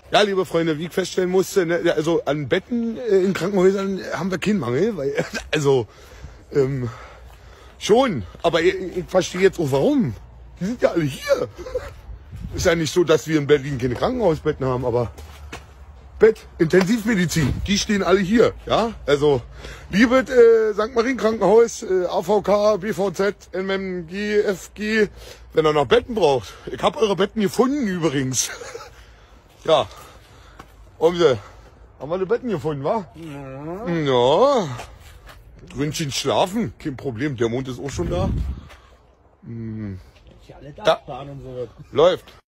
Ja, liebe Freunde, wie ich feststellen musste, ne, also an Betten in Krankenhäusern haben wir keinen Mangel, weil, also, schon, aber ich verstehe jetzt auch warum. Die sind ja alle hier. Ist ja nicht so, dass wir in Berlin keine Krankenhausbetten haben, aber Bett, Intensivmedizin, die stehen alle hier, ja. Also, liebe St. Marien Krankenhaus, AVK, BVZ, MMG, FG, wenn ihr noch Betten braucht. Ich habe eure Betten gefunden übrigens. Ja. Haben wir die Betten gefunden, wa? Ja. Ja. Grünchen schlafen, kein Problem. Der Mond ist auch schon da. Alle da. Und so. Läuft.